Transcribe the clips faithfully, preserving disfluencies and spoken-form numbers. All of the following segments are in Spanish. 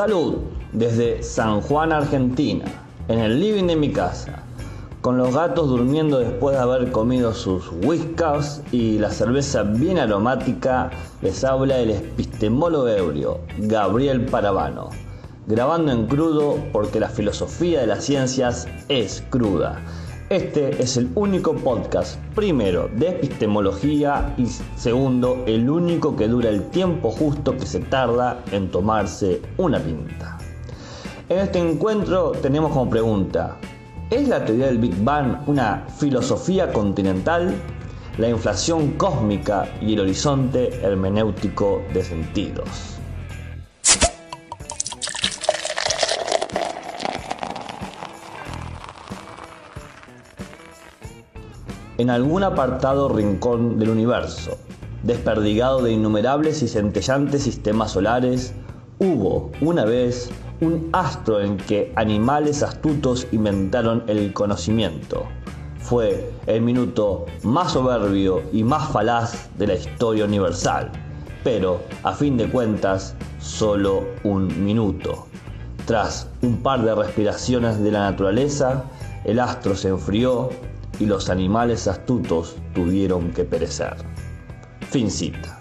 Salud, desde San Juan, Argentina, en el living de mi casa, con los gatos durmiendo después de haber comido sus whiskas y la cerveza bien aromática, les habla el epistemólogo ebrio, Gabriel Paravano, grabando en crudo porque la filosofía de las ciencias es cruda. Este es el único podcast, primero, de epistemología y segundo, el único que dura el tiempo justo que se tarda en tomarse una pinta. En este encuentro tenemos como pregunta: ¿es la teoría del Big Bang una filosofía continental? La inflación cósmica y el horizonte hermenéutico de sentidos. En algún apartado rincón del universo, desperdigado de innumerables y centellantes sistemas solares, hubo una vez un astro en que animales astutos inventaron el conocimiento. Fue el minuto más soberbio y más falaz de la historia universal, pero a fin de cuentas solo un minuto. Tras un par de respiraciones de la naturaleza, el astro se enfrió y los animales astutos tuvieron que perecer. Fin cita.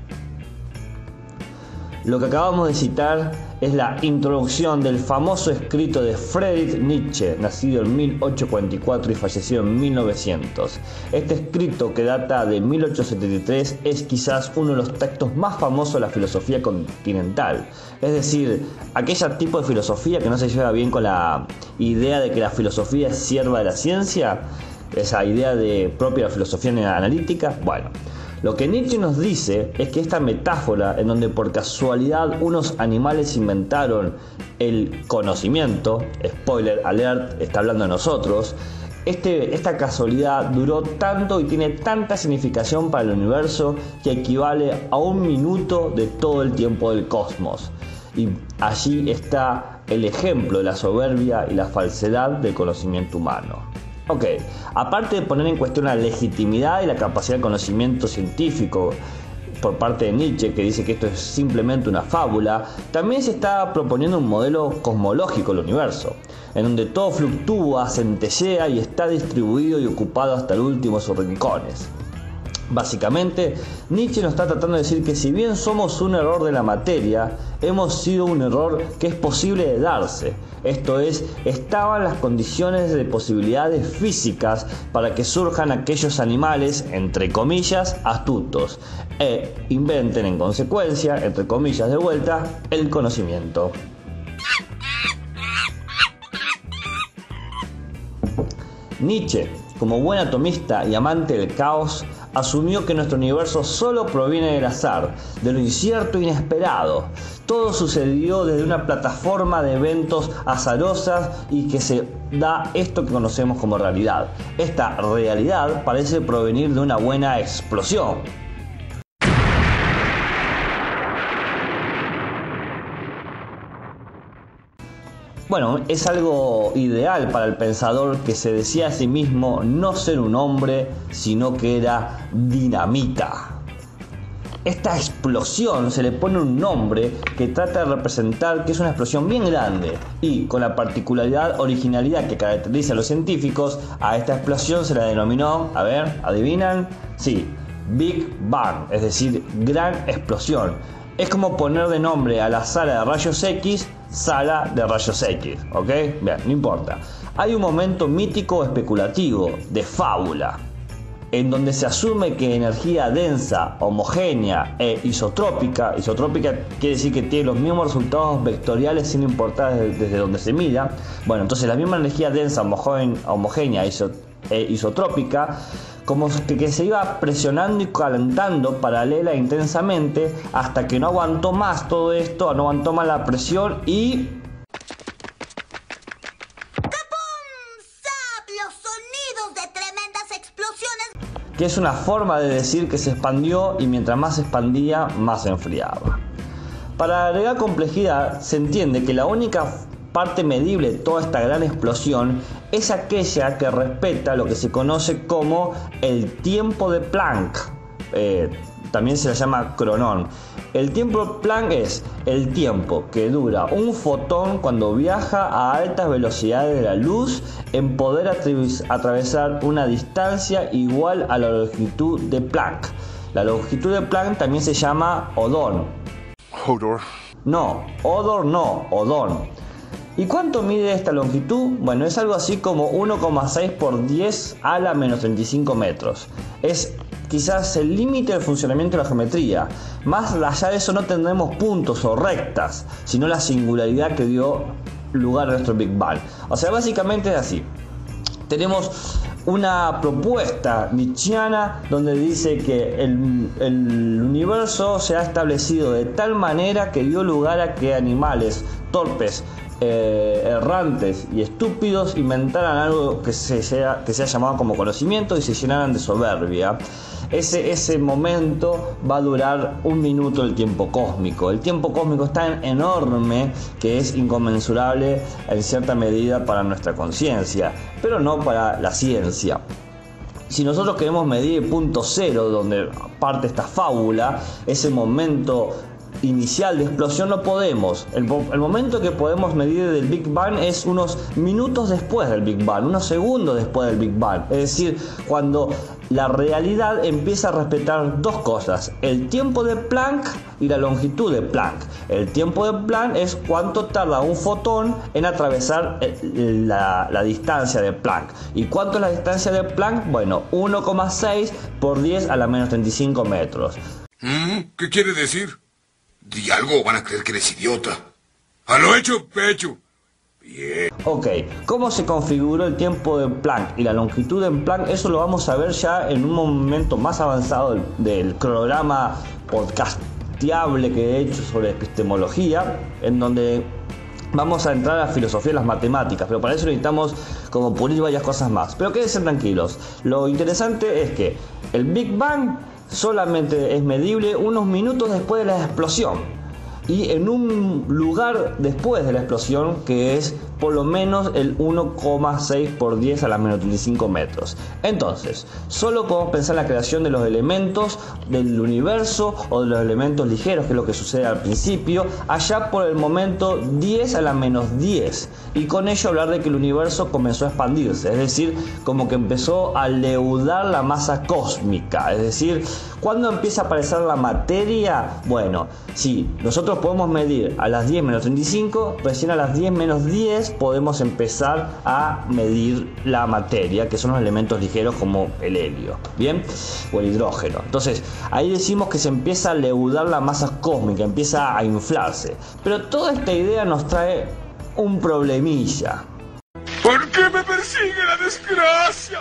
Lo que acabamos de citar es la introducción del famoso escrito de Friedrich Nietzsche, nacido en mil ochocientos cuarenta y cuatro y fallecido en mil novecientos. Este escrito, que data de mil ochocientos setenta y tres, es quizás uno de los textos más famosos de la filosofía continental. Es decir, aquella tipo de filosofía que no se lleva bien con la idea de que la filosofía es sierva de la ciencia, esa idea de propia filosofía analítica. Bueno, lo que Nietzsche nos dice es que esta metáfora en donde por casualidad unos animales inventaron el conocimiento, spoiler alert, está hablando de nosotros, este, esta casualidad duró tanto y tiene tanta significación para el universo que equivale a un minuto de todo el tiempo del cosmos. Y allí está el ejemplo de la soberbia y la falsedad del conocimiento humano. Ok, aparte de poner en cuestión la legitimidad y la capacidad de conocimiento científico por parte de Nietzsche, que dice que esto es simplemente una fábula, también se está proponiendo un modelo cosmológico del universo, en donde todo fluctúa, centellea y está distribuido y ocupado hasta el último de sus rincones. Básicamente, Nietzsche nos está tratando de decir que si bien somos un error de la materia, hemos sido un error que es posible de darse. Esto es, estaban las condiciones de posibilidades físicas para que surjan aquellos animales, entre comillas, astutos, e inventen en consecuencia, entre comillas de vuelta, el conocimiento. Nietzsche, como buen atomista y amante del caos, asumió que nuestro universo solo proviene del azar, de lo incierto e inesperado. Todo sucedió desde una plataforma de eventos azarosas y que se da esto que conocemos como realidad. Esta realidad parece provenir de una buena explosión. Bueno, es algo ideal para el pensador que se decía a sí mismo no ser un hombre, sino que era dinamita. Esta explosión se le pone un nombre que trata de representar que es una explosión bien grande y con la particularidad, originalidad que caracteriza a los científicos, a esta explosión se la denominó, a ver, ¿adivinan? Sí, Big Bang, es decir, gran explosión. Es como poner de nombre a la sala de rayos X, sala de rayos X, ¿ok? Bien, no importa. Hay un momento mítico especulativo, de fábula, en donde se asume que energía densa, homogénea e isotrópica, isotrópica quiere decir que tiene los mismos resultados vectoriales sin importar desde, desde donde se mida. Bueno, entonces la misma energía densa, homogénea e isotrópica, como que se iba presionando y calentando paralela e intensamente hasta que no aguantó más todo esto, no aguantó más la presión y... que es una forma de decir que se expandió y mientras más se expandía, más se enfriaba. Para agregar complejidad, se entiende que la única parte medible de toda esta gran explosión es aquella que respeta lo que se conoce como el tiempo de Planck. Eh, también se la llama cronón. El tiempo Planck es el tiempo que dura un fotón cuando viaja a altas velocidades de la luz en poder atravesar una distancia igual a la longitud de Planck. La longitud de Planck también se llama odón. Hodor. No, odor no, odón. ¿Y cuánto mide esta longitud? Bueno, es algo así como uno coma seis por diez a la menos treinta y cinco metros. Es quizás el límite del funcionamiento de la geometría. Más allá de eso no tendremos puntos o rectas, sino la singularidad que dio lugar a nuestro Big Bang. O sea, básicamente es así. Tenemos una propuesta nietzscheana donde dice que el, el universo se ha establecido de tal manera que dio lugar a que animales torpes, Eh, errantes y estúpidos inventaran algo que se, sea, que sea llamado como conocimiento y se llenaran de soberbia. Ese, ese momento va a durar un minuto el tiempo cósmico. El tiempo cósmico es tan enorme que es inconmensurable en cierta medida para nuestra conciencia, pero no para la ciencia. Si nosotros queremos medir el punto cero donde parte esta fábula, ese momento inicial de explosión, no podemos. El, el momento que podemos medir del Big Bang es unos minutos después del Big Bang, unos segundos después del Big Bang. Es decir, cuando la realidad empieza a respetar dos cosas: el tiempo de Planck y la longitud de Planck. El tiempo de Planck es cuánto tarda un fotón en atravesar la, la distancia de Planck. ¿Y cuánto es la distancia de Planck? Bueno, uno coma seis por diez a la menos treinta y cinco metros. ¿Qué quiere decir? Di algo o van a creer que eres idiota. A lo hecho, pecho. Bien. Ok, ¿cómo se configuró el tiempo de Planck y la longitud de Planck? Eso lo vamos a ver ya en un momento más avanzado del, del programa podcasteable que he hecho sobre epistemología, en donde vamos a entrar a la filosofía y las matemáticas, pero para eso necesitamos como pulir varias cosas más. Pero quédense tranquilos, lo interesante es que el Big Bang solamente es medible unos minutos después de la explosión y en un lugar después de la explosión que es por lo menos el uno coma seis por diez a la menos treinta y cinco metros. Entonces, solo podemos pensar en la creación de los elementos del universo o de los elementos ligeros, que es lo que sucede al principio, allá por el momento diez a la menos diez, y con ello hablar de que el universo comenzó a expandirse, es decir, como que empezó a leudar la masa cósmica. Es decir, ¿cuándo empieza a aparecer la materia? Bueno, si nosotros podemos medir a las diez menos treinta y cinco, recién a las diez menos diez podemos empezar a medir la materia, que son los elementos ligeros como el helio, ¿bien? O el hidrógeno. Entonces, ahí decimos que se empieza a leudar la masa cósmica, empieza a inflarse. Pero toda esta idea nos trae un problemilla. ¿Por qué me persigue la desgracia?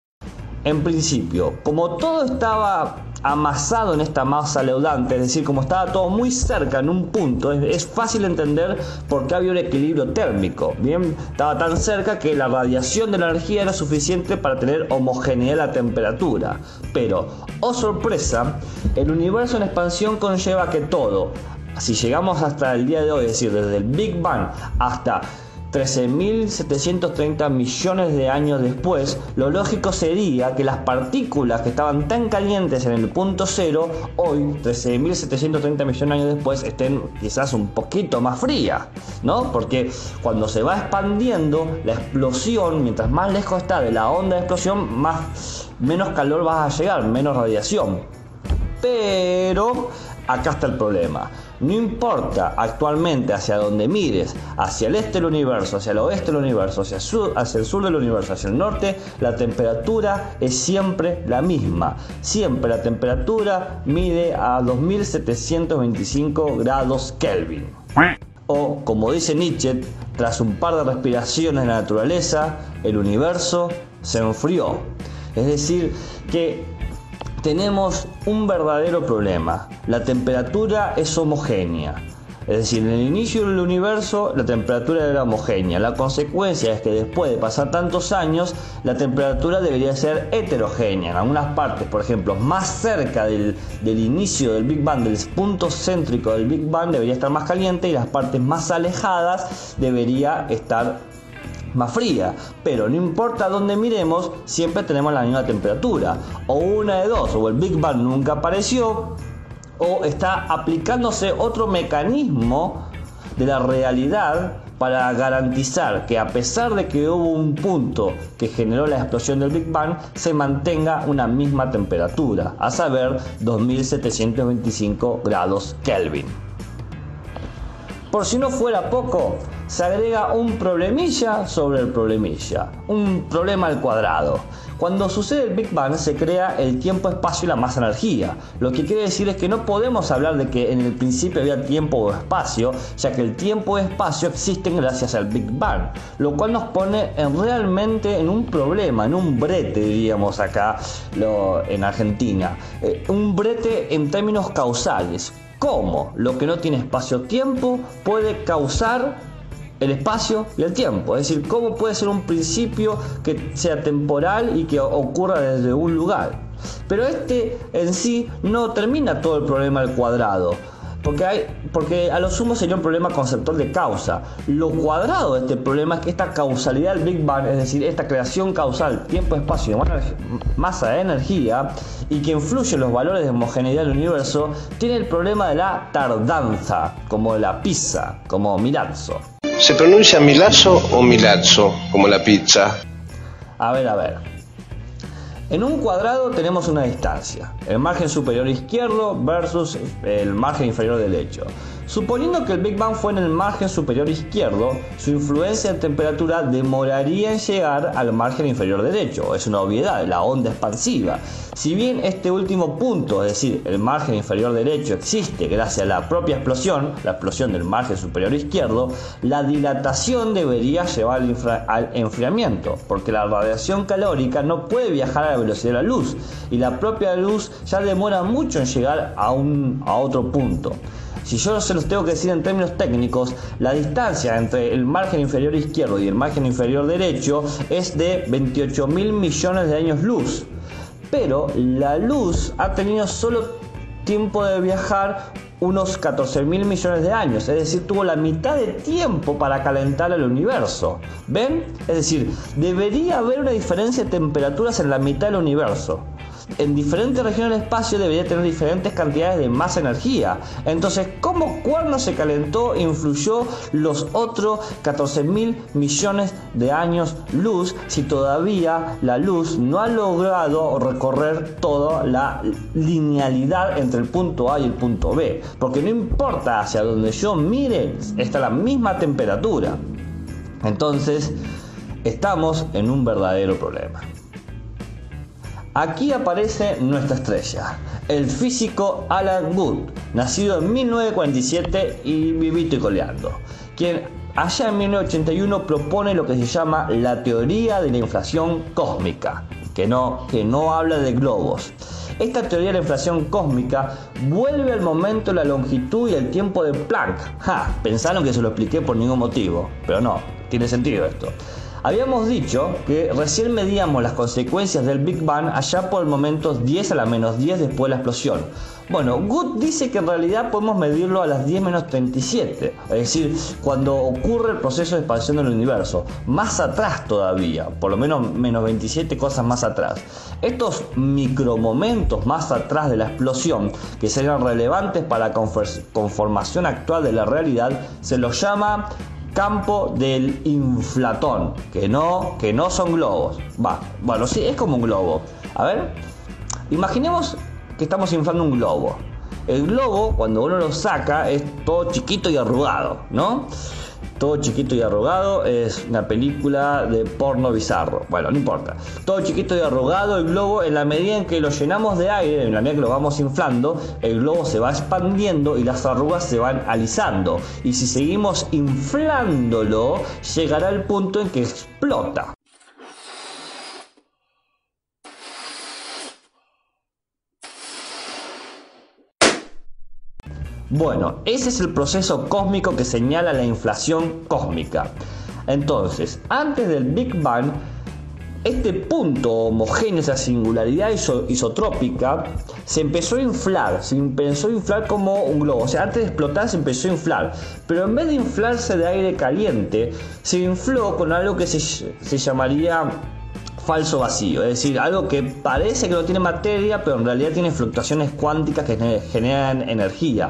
En principio, como todo estaba amasado en esta masa leudante, es decir, como estaba todo muy cerca en un punto, es, es fácil entender por qué había un equilibrio térmico. Bien, estaba tan cerca que la radiación de la energía era suficiente para tener homogeneidad de la temperatura. Pero, oh sorpresa, el universo en expansión conlleva que todo, si llegamos hasta el día de hoy, es decir, desde el Big Bang hasta trece mil setecientos treinta millones de años después, lo lógico sería que las partículas que estaban tan calientes en el punto cero, hoy, trece mil setecientos treinta millones de años después, estén quizás un poquito más frías, ¿no? Porque cuando se va expandiendo la explosión, mientras más lejos está de la onda de explosión, más, menos calor vas a llegar, menos radiación. Pero acá está el problema. No importa actualmente hacia donde mires, hacia el este del universo, hacia el oeste del universo, hacia el sur, hacia el sur del universo, hacia el norte, la temperatura es siempre la misma. Siempre la temperatura mide a dos mil setecientos veinticinco grados Kelvin. O, como dice Nietzsche, tras un par de respiraciones de la naturaleza, el universo se enfrió. Es decir, que tenemos un verdadero problema. La temperatura es homogénea. Es decir, en el inicio del universo la temperatura era homogénea. La consecuencia es que después de pasar tantos años, la temperatura debería ser heterogénea. En algunas partes, por ejemplo, más cerca del, del inicio del Big Bang, del punto céntrico del Big Bang, debería estar más caliente, y las partes más alejadas debería estar más fría, pero no importa dónde miremos, siempre tenemos la misma temperatura. O una de dos, o el Big Bang nunca apareció, o está aplicándose otro mecanismo de la realidad para garantizar que, a pesar de que hubo un punto que generó la explosión del Big Bang, se mantenga una misma temperatura, a saber dos mil setecientos veinticinco grados Kelvin. Por si no fuera poco, se agrega un problemilla sobre el problemilla, un problema al cuadrado. Cuando sucede el Big Bang se crea el tiempo, espacio y la masa energía. Lo que quiere decir es que no podemos hablar de que en el principio había tiempo o espacio, ya que el tiempo y espacio existen gracias al Big Bang, lo cual nos pone en realmente en un problema, en un brete, diríamos acá lo, en Argentina. Eh, un brete en términos causales. ¿Cómo lo que no tiene espacio-tiempo puede causar el espacio y el tiempo? Es decir, ¿cómo puede ser un principio que sea temporal y que ocurra desde un lugar? Pero este en sí no termina todo el problema al cuadrado, porque, hay, porque a lo sumo sería un problema conceptual de causa. Lo cuadrado de este problema es que esta causalidad del Big Bang, es decir, esta creación causal, tiempo, espacio y masa de energía, y que influye en los valores de homogeneidad del universo, tiene el problema de la tardanza, como la pizza, como milazzo. ¿Se pronuncia milazzo o milazzo, como la pizza? A ver, a ver. En un cuadrado tenemos una distancia, el margen superior izquierdo versus el margen inferior derecho. Suponiendo que el Big Bang fue en el margen superior izquierdo, su influencia en temperatura demoraría en llegar al margen inferior derecho. Es una obviedad, la onda expansiva. Si bien este último punto, es decir, el margen inferior derecho, existe gracias a la propia explosión, la explosión del margen superior izquierdo, la dilatación debería llevar al, infra- al enfriamiento, porque la radiación calórica no puede viajar a la velocidad de la luz, y la propia luz ya demora mucho en llegar a, un, a otro punto. Si yo se los tengo que decir en términos técnicos, la distancia entre el margen inferior izquierdo y el margen inferior derecho es de veintiocho mil millones de años luz. Pero la luz ha tenido solo tiempo de viajar unos catorce mil millones de años, es decir, tuvo la mitad de tiempo para calentar el universo. ¿Ven? Es decir, debería haber una diferencia de temperaturas en la mitad del universo. En diferentes regiones del espacio debería tener diferentes cantidades de masa energía. Entonces, ¿cómo cuerno se calentó e influyó los otros catorce mil millones de años luz si todavía la luz no ha logrado recorrer toda la linealidad entre el punto A y el punto B? Porque no importa hacia donde yo mire, está la misma temperatura. Entonces, estamos en un verdadero problema. Aquí aparece nuestra estrella, el físico Alan Guth, nacido en mil novecientos cuarenta y siete y vivito y coleando, quien allá en mil novecientos ochenta y uno propone lo que se llama la teoría de la inflación cósmica, que no, que no habla de globos. Esta teoría de la inflación cósmica vuelve al momento la longitud y el tiempo de Planck. Ja, pensaron que se lo expliqué por ningún motivo, pero no, tiene sentido esto. Habíamos dicho que recién medíamos las consecuencias del Big Bang allá por el momento diez a la menos diez después de la explosión. Bueno, Guth dice que en realidad podemos medirlo a las diez menos treinta y siete, es decir, cuando ocurre el proceso de expansión del universo, más atrás todavía, por lo menos menos veintisiete cosas más atrás. Estos micromomentos más atrás de la explosión, que serían relevantes para la conformación actual de la realidad, se los llama campo del inflatón, que no, que no son globos. Va, bueno, sí, es como un globo. A ver, imaginemos que estamos inflando un globo. El globo, cuando uno lo saca, es todo chiquito y arrugado, ¿no? Todo chiquito y arrugado, es una película de porno bizarro. Bueno, no importa. Todo chiquito y arrugado el globo, en la medida en que lo llenamos de aire, en la medida que lo vamos inflando, el globo se va expandiendo y las arrugas se van alisando. Y si seguimos inflándolo, llegará el punto en que explota. Bueno, ese es el proceso cósmico que señala la inflación cósmica. Entonces, antes del Big Bang, este punto homogéneo, esa singularidad iso isotrópica, se empezó a inflar, se empezó a inflar como un globo. O sea, antes de explotar se empezó a inflar, pero en vez de inflarse de aire caliente, se infló con algo que se, se llamaría falso vacío, es decir, algo que parece que no tiene materia, pero en realidad tiene fluctuaciones cuánticas que generan energía.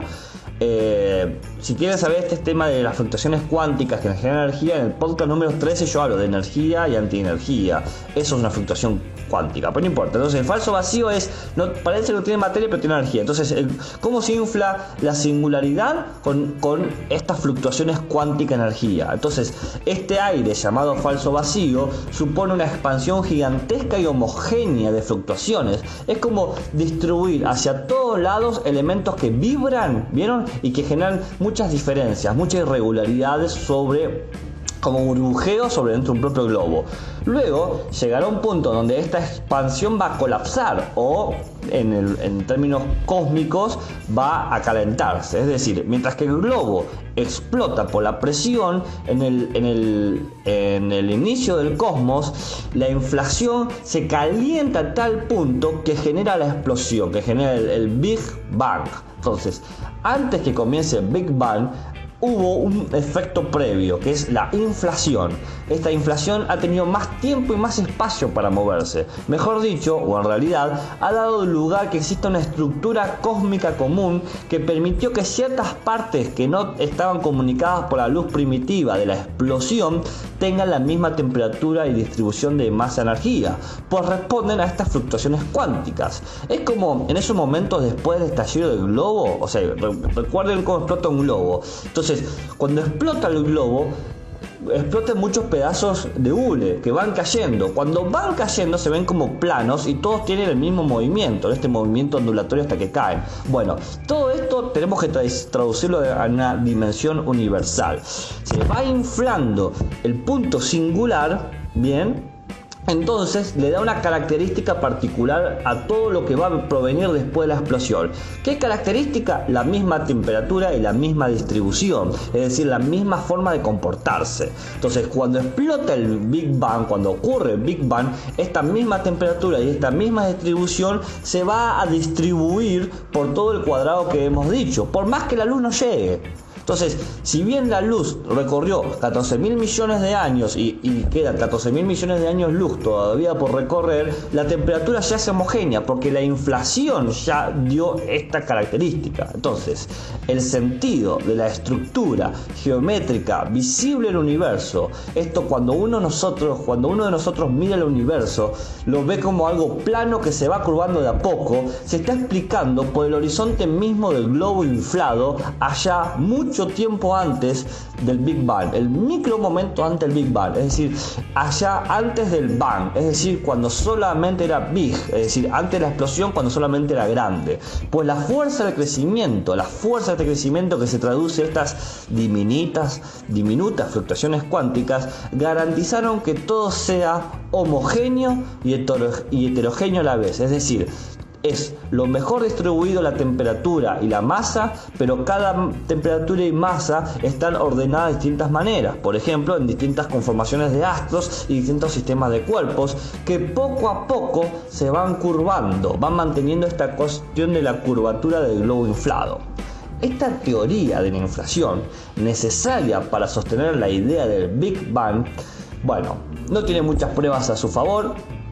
Eh, si quieres saber este tema de las fluctuaciones cuánticas que generan energía, en el podcast número trece yo hablo de energía y antienergía. Eso es una fluctuación cuántica, pero no importa. Entonces el falso vacío es, no, parece que no tiene materia pero tiene energía. Entonces el, cómo se infla la singularidad con, con estas fluctuaciones cuánticas de energía. Entonces este aire llamado falso vacío supone una expansión gigantesca y homogénea de fluctuaciones. Es como distribuir hacia todos lados elementos que vibran, ¿vieron? Y que generan muchas diferencias, muchas irregularidades sobre, como burbujeo sobre dentro de un propio globo. Luego llegará un punto donde esta expansión va a colapsar o en, el, en términos cósmicos va a calentarse. Es decir, mientras que el globo explota por la presión en el, en el, en el inicio del cosmos, la inflación se calienta a tal punto que genera la explosión, que genera el, el Big Bang. Entonces, antes que comience el Big Bang, hubo un efecto previo, que es la inflación. Esta inflación ha tenido más tiempo y más espacio para moverse. Mejor dicho, o en realidad, ha dado lugar a que exista una estructura cósmica común que permitió que ciertas partes que no estaban comunicadas por la luz primitiva de la explosión tengan la misma temperatura y distribución de masa-energía, pues responden a estas fluctuaciones cuánticas. Es como en esos momentos después del estallido del globo, o sea, recuerden cómo explota un globo. Entonces, cuando explota el globo, explotan muchos pedazos de hule que van cayendo. Cuando van cayendo se ven como planos y todos tienen el mismo movimiento, este movimiento ondulatorio hasta que caen. Bueno, todo esto tenemos que traducirlo a una dimensión universal. Se va inflando el punto singular, bien, entonces le da una característica particular a todo lo que va a provenir después de la explosión. ¿Qué característica? La misma temperatura y la misma distribución, es decir, la misma forma de comportarse. Entonces, cuando explota el Big Bang, cuando ocurre el Big Bang, esta misma temperatura y esta misma distribución se va a distribuir por todo el cuadrado que hemos dicho, por más que la luz no llegue. Entonces, si bien la luz recorrió catorce mil millones de años y, y quedan catorce mil millones de años luz todavía por recorrer, la temperatura ya es homogénea porque la inflación ya dio esta característica. Entonces, el sentido de la estructura geométrica visible del universo, esto cuando uno, nosotros, cuando uno de nosotros mira el universo, lo ve como algo plano que se va curvando de a poco, se está explicando por el horizonte mismo del globo inflado allá mucho tiempo antes del Big Bang, el micro momento antes del Big Bang, es decir, allá antes del Bang, es decir, cuando solamente era Big, es decir, antes de la explosión, cuando solamente era grande. Pues la fuerza del crecimiento, la fuerza de crecimiento que se traduce en estas diminutas, diminutas fluctuaciones cuánticas, garantizaron que todo sea homogéneo y heterogéneo a la vez, es decir, es lo mejor distribuido la temperatura y la masa, pero cada temperatura y masa están ordenadas de distintas maneras, por ejemplo en distintas conformaciones de astros y distintos sistemas de cuerpos que poco a poco se van curvando, van manteniendo esta cuestión de la curvatura del globo inflado. Esta teoría de la inflación, necesaria para sostener la idea del Big Bang, bueno, no tiene muchas pruebas a su favor,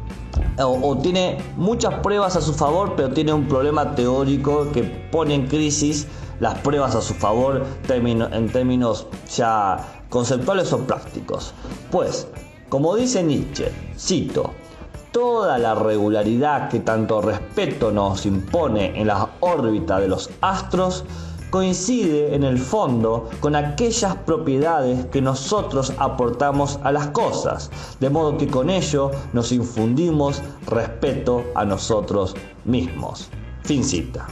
O, o tiene muchas pruebas a su favor, pero tiene un problema teórico que pone en crisis las pruebas a su favor termino, en términos ya conceptuales o prácticos. Pues, como dice Nietzsche, cito, toda la regularidad que tanto respeto nos impone en la órbita de los astros coincide en el fondo con aquellas propiedades que nosotros aportamos a las cosas, de modo que con ello nos infundimos respeto a nosotros mismos. Fin cita.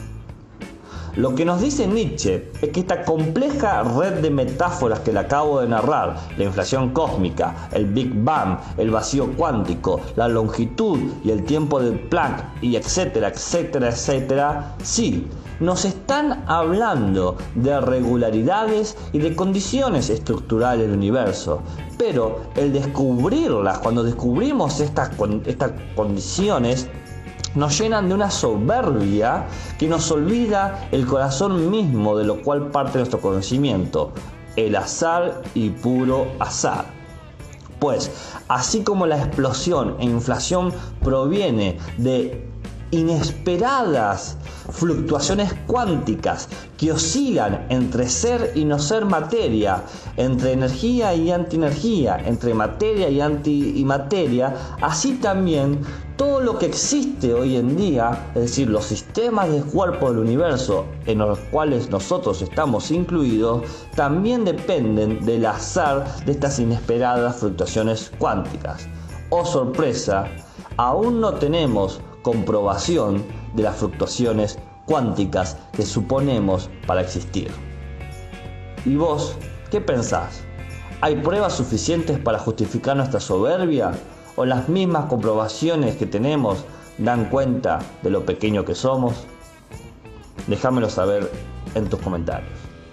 Lo que nos dice Nietzsche es que esta compleja red de metáforas que le acabo de narrar, la inflación cósmica, el Big Bang, el vacío cuántico, la longitud y el tiempo de Planck, y etcétera, etcétera, etcétera, sí, nos están hablando de regularidades y de condiciones estructurales del universo, Pero el descubrirlas, cuando descubrimos estas, estas condiciones, nos llenan de una soberbia que nos olvida el corazón mismo de lo cual parte nuestro conocimiento, el azar y puro azar. Pues, así como la explosión e inflación proviene de inesperadas fluctuaciones cuánticas que oscilan entre ser y no ser materia, entre energía y antienergía, entre materia y antimateria, así también todo lo que existe hoy en día, es decir, los sistemas de cuerpo del universo en los cuales nosotros estamos incluidos, también dependen del azar de estas inesperadas fluctuaciones cuánticas. Oh sorpresa, aún no tenemos comprobación de las fluctuaciones cuánticas que suponemos para existir. ¿Y vos qué pensás? ¿Hay pruebas suficientes para justificar nuestra soberbia? ¿O las mismas comprobaciones que tenemos dan cuenta de lo pequeño que somos? Déjamelo saber en tus comentarios.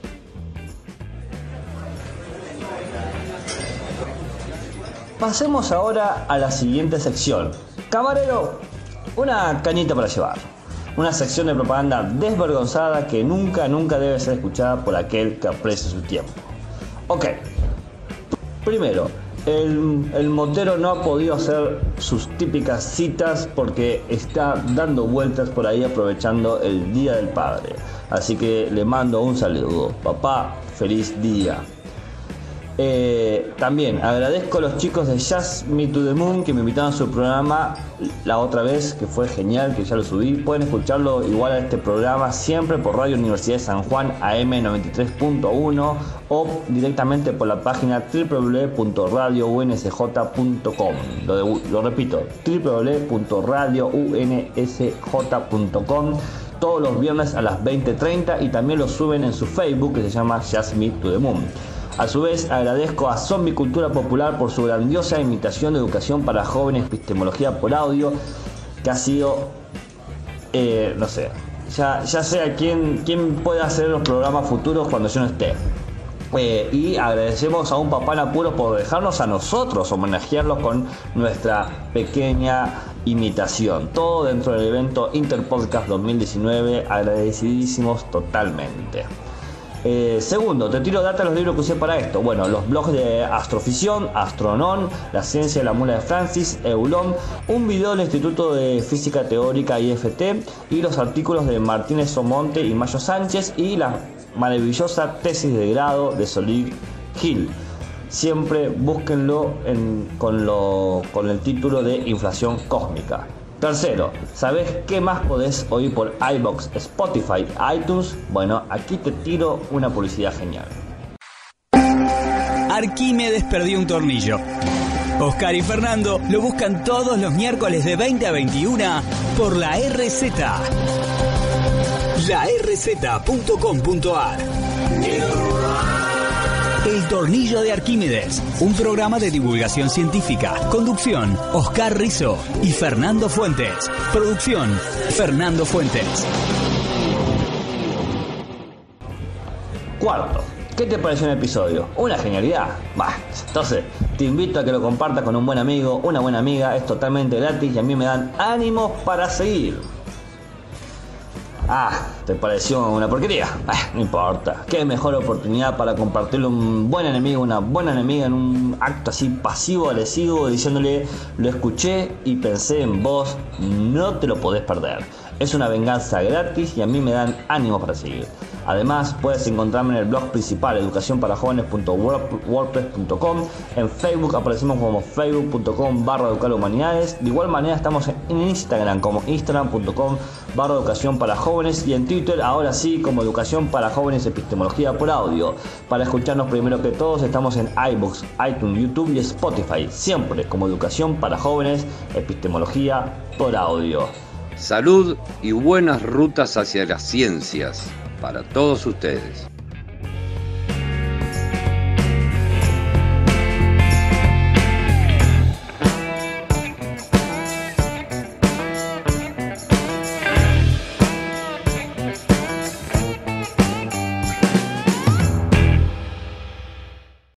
Pasemos ahora a la siguiente sección. Camarero, una cañita para llevar. Una sección de propaganda desvergonzada que nunca, nunca debe ser escuchada por aquel que aprecie su tiempo. Ok. Primero, el, el motero no ha podido hacer sus típicas citas porque está dando vueltas por ahí aprovechando el Día del Padre. Así que le mando un saludo. Papá, feliz día. Eh, también agradezco a los chicos de Just Me to the Moon que me invitaron a su programa la otra vez, que fue genial, que ya lo subí. Pueden escucharlo igual a este programa siempre por Radio Universidad de San Juan A M noventa y tres punto uno o directamente por la página doble u doble u doble u punto radio u n s j punto com. Lo, lo repito, doble u doble u doble u punto radio u n s j punto com. Todos los viernes a las veinte treinta y también lo suben en su Facebook que se llama Just Me to the Moon. A su vez, agradezco a Zombie Cultura Popular por su grandiosa imitación de educación para jóvenes, epistemología por audio, que ha sido, eh, no sé, ya, ya sé a quién, quién puede hacer los programas futuros cuando yo no esté. Eh, y agradecemos a un papá en apuro por dejarnos a nosotros homenajearlos con nuestra pequeña imitación. Todo dentro del evento Interpodcast dos mil diecinueve, agradecidísimos totalmente. Eh, segundo, te tiro data de los libros que usé para esto. Bueno, los blogs de Astrofisión, Astronon, La Ciencia de la Mula de Francis, Eulón, un video del Instituto de Física Teórica I F T y los artículos de Martínez Somonte y Mayo Sánchez y la maravillosa tesis de grado de Solig Gil. Siempre búsquenlo en, con, lo, con el título de Inflación Cósmica. Tercero, ¿sabés qué más podés oír por iVoox, Spotify, iTunes? Bueno, aquí te tiro una publicidad genial. Arquímedes perdió un tornillo. Oscar y Fernando lo buscan todos los miércoles de veinte a veintiuna por la R Z. La r z punto com punto a r. El Tornillo de Arquímedes, un programa de divulgación científica. Conducción, Oscar Rizzo y Fernando Fuentes. Producción, Fernando Fuentes. Cuarto, ¿qué te pareció el episodio? ¿Una genialidad? Bah, entonces te invito a que lo compartas con un buen amigo, una buena amiga. Es totalmente gratis y a mí me dan ánimos para seguir. Ah, ¿te pareció una porquería? Ah, no importa. Qué mejor oportunidad para compartirle un buen enemigo, una buena enemiga en un acto así pasivo-agresivo, diciéndole: lo escuché y pensé en vos, no te lo podés perder. Es una venganza gratis y a mí me dan ánimo para seguir. Además, puedes encontrarme en el blog principal educación para jóvenes punto wordpress punto com. En Facebook aparecemos como facebook punto com barra educar humanidades. De igual manera estamos en Instagram como instagram punto com barra educación para jóvenes y en Twitter ahora sí como educación para jóvenes epistemología por audio. Para escucharnos primero que todos estamos en iVoox, iTunes, YouTube y Spotify. Siempre como educación para jóvenes epistemología por audio. Salud y buenas rutas hacia las ciencias para todos ustedes.